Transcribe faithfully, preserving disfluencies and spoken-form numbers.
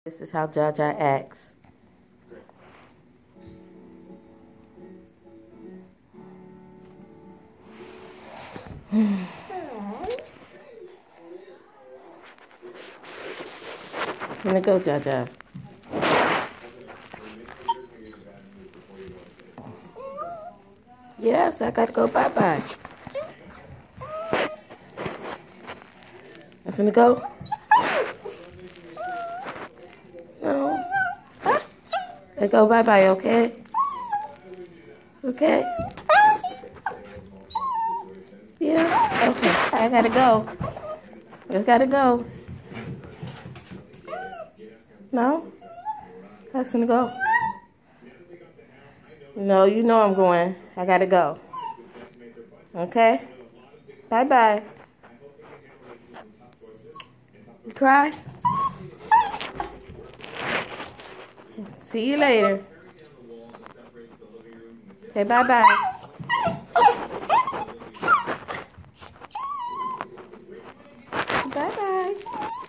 This is how Jaja acts. Gonna go, Jaja. Yes, I gotta go bye-bye. I'm gonna go. No. I go bye-bye, okay? Okay? Yeah, okay. I gotta go. I gotta go. No? I was gonna go. No, you know I'm going. I gotta go. Okay? Bye-bye. You cry? See you later. Okay, bye-bye. Bye-bye.